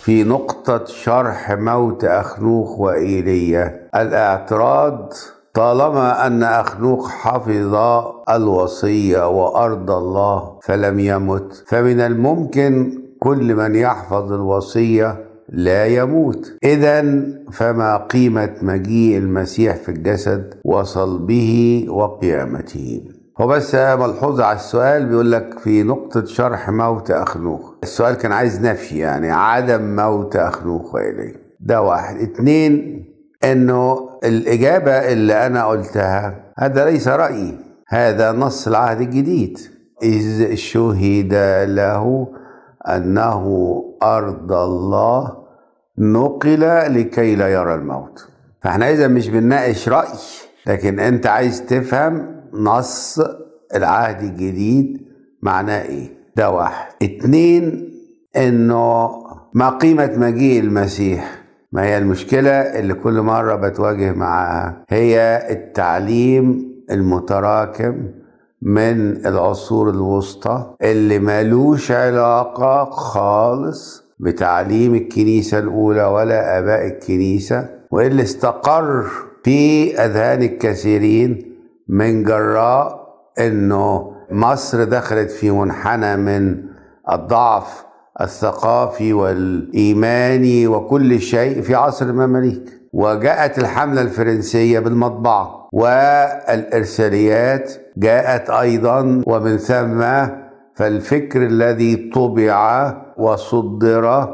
في نقطة شرح موت أخنوخ وإيليا الاعتراض: طالما أن أخنوخ حفظ الوصية وأرضى الله فلم يمت، فمن الممكن كل من يحفظ الوصية لا يموت. إذن فما قيمة مجيء المسيح في الجسد وصلبه وقيامته؟ هو بس ملحوظة على السؤال، بيقول لك في نقطة شرح موت أخنوخ. السؤال كان عايز نفي، يعني عدم موت أخنوخ وإيليا. ده واحد. اتنين، انه الإجابة اللي أنا قلتها هذا ليس رأيي، هذا نص العهد الجديد: إذ شهد له أنه أرض الله نقل لكي لا يرى الموت. فاحنا إذا مش بنناقش رأي، لكن أنت عايز تفهم نص العهد الجديد معناه إيه. ده واحد. اتنين، إنه ما قيمة مجيء المسيح؟ ما هي المشكلة اللي كل مرة بتواجه معاها؟ هي التعليم المتراكم من العصور الوسطى اللي مالوش علاقة خالص بتعليم الكنيسة الأولى ولا آباء الكنيسة، واللي استقر في أذهان الكثيرين من جراء إنه مصر دخلت في منحنى من الضعف الثقافي والإيماني وكل شيء في عصر المماليك، وجاءت الحملة الفرنسية بالمطبعة، والإرساليات جاءت أيضا، ومن ثم فالفكر الذي طبع وصدر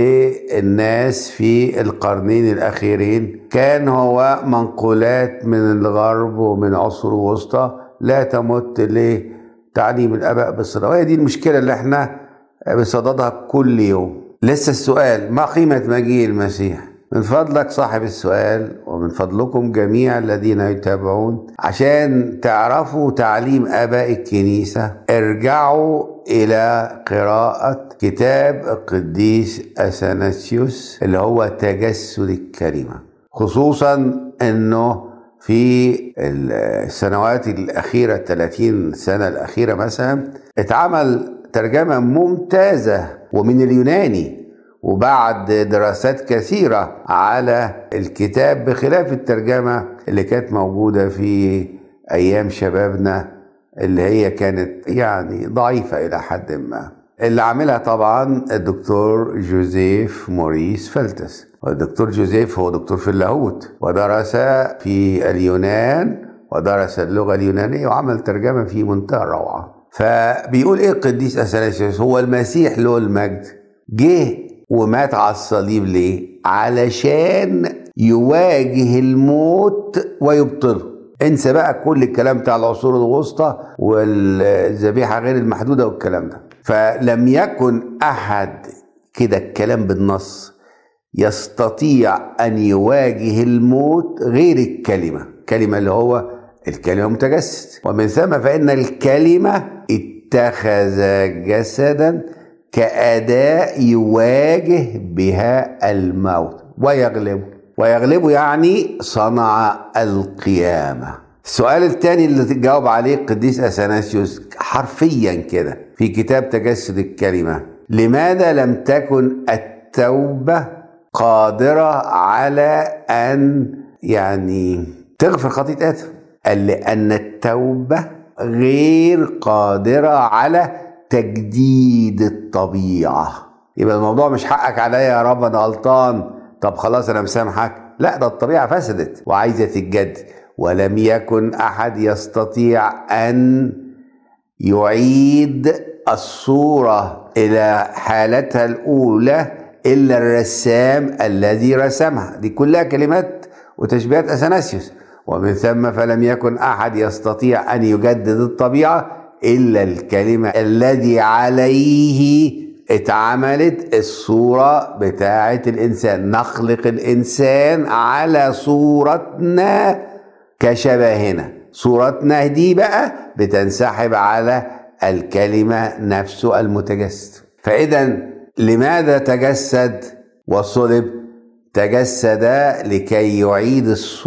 للناس في القرنين الأخيرين كان هو منقولات من الغرب ومن عصر الوسطى لا تمت لتعليم الآباء بالصلاة. وهي دي المشكلة اللي احنا بصددها كل يوم. لسه السؤال: ما قيمة مجيء المسيح؟ من فضلك صاحب السؤال ومن فضلكم جميع الذين يتابعون، عشان تعرفوا تعليم آباء الكنيسة، ارجعوا إلى قراءة كتاب القديس أثناسيوس اللي هو تجسد الكلمة، خصوصا أنه في السنوات الأخيرة 30 سنة الأخيرة مثلا اتعمل ترجمة ممتازة ومن اليوناني، وبعد دراسات كثيرة على الكتاب، بخلاف الترجمة اللي كانت موجودة في أيام شبابنا اللي هي كانت يعني ضعيفة إلى حد ما. اللي عاملها طبعا الدكتور جوزيف موريس فلتس، والدكتور جوزيف هو دكتور في اللاهوت ودرس في اليونان ودرس اللغة اليونانية وعمل ترجمة في منتهى الروعة. فبيقول ايه القديس أثناسيوس؟ هو المسيح له المجد جه ومات على الصليب ليه؟ علشان يواجه الموت ويبطله. انسى بقى كل الكلام بتاع العصور الوسطى والذبيحة غير المحدودة والكلام ده. فلم يكن أحد، كده الكلام بالنص، يستطيع أن يواجه الموت غير الكلمة اللي هو الكلمة متجسد. ومن ثم فإن الكلمة اتخذ جسدا كأداة يواجه بها الموت ويغلبه يعني صنع القيامة. السؤال الثاني اللي تجاوب عليه القديس أثناسيوس حرفيا كده في كتاب تجسد الكلمة: لماذا لم تكن التوبة قادرة على أن يعني تغفر خطيئة آدم؟ قال لأن التوبة غير قادرة على تجديد الطبيعة. يبقى الموضوع مش حقك عليا يا رب أنا غلطان، طب خلاص أنا مسامحك. لا، ده الطبيعة فسدت وعايزة تتجدد، ولم يكن أحد يستطيع أن يعيد الصورة إلى حالتها الأولى إلا الرسام الذي رسمها. دي كلها كلمات وتشبيهات أثناسيوس. ومن ثم فلم يكن أحد يستطيع أن يجدد الطبيعة إلا الكلمة الذي عليه اتعملت الصورة بتاعة الإنسان. نخلق الإنسان على صورتنا كشبهنا. صورتنا دي بقى بتنسحب على الكلمة نفسه المتجسد. فإذا لماذا تجسد وصلب؟ تجسد لكي يعيد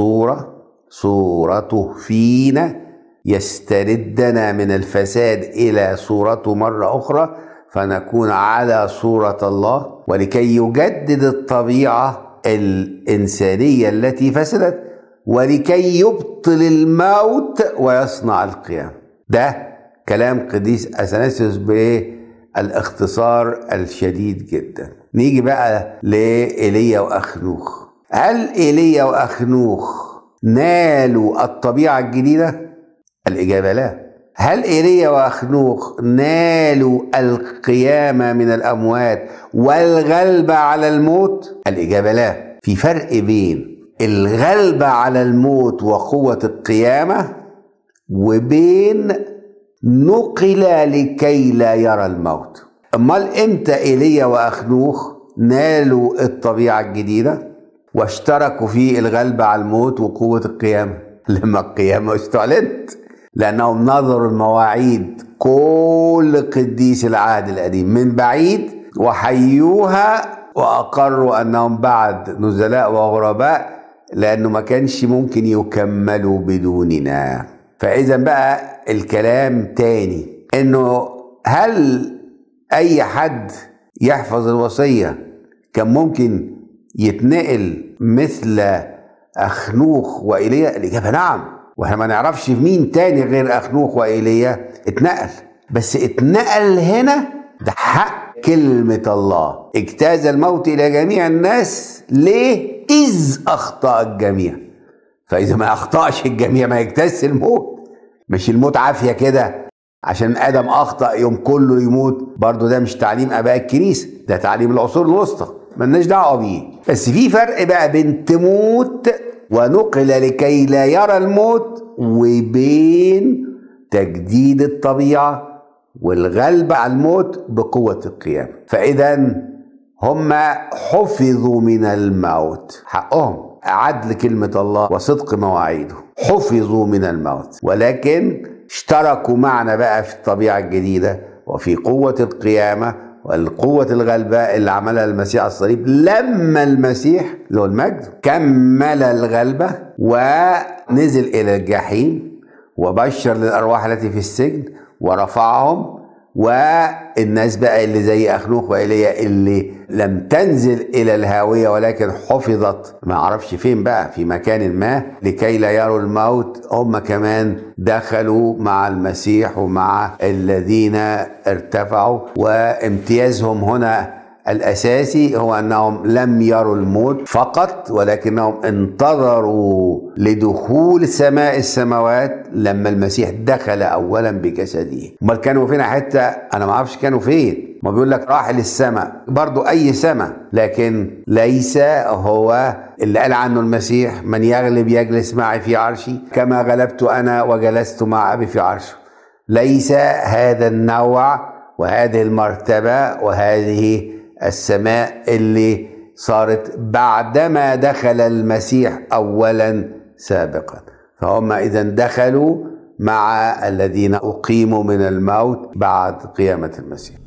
صورته فينا، يستردنا من الفساد إلى صورته مرة أخرى، فنكون على صورة الله، ولكي يجدد الطبيعة الإنسانية التي فسدت، ولكي يبطل الموت ويصنع القيام. ده كلام قديس أثناسيوس بالاختصار الشديد جدا. نيجي بقى لإيليا وأخنوخ. هل إيليا وأخنوخ نالوا الطبيعة الجديدة؟ الإجابة لا. هل إيليا وأخنوخ نالوا القيامة من الأموات والغلبة على الموت؟ الإجابة لا. في فرق بين الغلبة على الموت وقوة القيامة وبين نقل لكي لا يرى الموت. أمال إمتى إيليا وأخنوخ نالوا الطبيعة الجديدة واشتركوا في الغلبة على الموت وقوة القيامة؟ لما القيامة استعلنت، لأنهم نظروا المواعيد كل قديس العهد القديم من بعيد وحيوها وأقروا أنهم بعد نزلاء وغرباء، لأنه ما كانش ممكن يكملوا بدوننا. فإذا بقى الكلام تاني، إنه هل أي حد يحفظ الوصية كان ممكن يتنقل مثل أخنوخ وإيليا؟ الإجابة نعم. واحنا ما نعرفش مين تاني غير أخنوخ وإيليا اتنقل، بس اتنقل هنا ده حق كلمة الله. اجتاز الموت إلى جميع الناس. ليه؟ إذ أخطأ الجميع. فإذا ما أخطأش الجميع ما يجتاز الموت. مش الموت عافية كده عشان آدم أخطأ يوم كله يموت. برضو ده مش تعليم آباء الكنيسة، ده تعليم العصور الوسطى، ملناش دعوة بيه. بس في فرق بقى بين تموت ونقل لكي لا يرى الموت، وبين تجديد الطبيعة والغلبة على الموت بقوة القيامة. فإذا هم حفظوا من الموت، حقهم عدل كلمة الله وصدق مواعيده، حفظوا من الموت، ولكن اشتركوا معنا بقى في الطبيعة الجديدة وفي قوة القيامة والقوة الغلبة اللي عملها المسيح على الصليب. لما المسيح له المجد كمل الغلبة ونزل إلى الجحيم وبشر للأرواح التي في السجن ورفعهم، والناس بقى اللي زي أخنوخ وإيليا اللي لم تنزل إلى الهاوية ولكن حفظت ما أعرفش فين بقى، في مكان ما لكي لا يروا الموت، هم كمان دخلوا مع المسيح ومع الذين ارتفعوا. وامتيازهم هنا الأساسي هو أنهم لم يروا الموت فقط، ولكنهم انتظروا لدخول سماء السماوات لما المسيح دخل أولا بجسده. امال كانوا فين حتة؟ أنا ما أعرفش كانوا فين. ما بيقول لك راح للسماء، برضو أي سماء، لكن ليس هو اللي قال عنه المسيح من يغلب يجلس معي في عرشي كما غلبت أنا وجلست مع أبي في عرشه. ليس هذا النوع وهذه المرتبة وهذه السماء اللي صارت بعدما دخل المسيح أولا سابقا. فهم إذا دخلوا مع الذين أقيموا من الموت بعد قيامة المسيح.